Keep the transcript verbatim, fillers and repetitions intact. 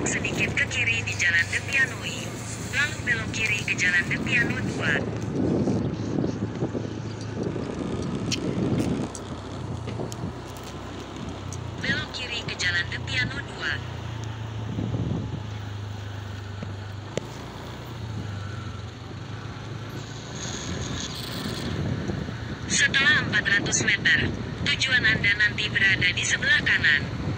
belok sedikit ke kiri di Jalan De Pianoi. Lalu belok kiri ke Jalan De Piano dua. Belok kiri ke Jalan De Piano dua. Setelah empat ratus meter, tujuan Anda nanti berada di sebelah kanan.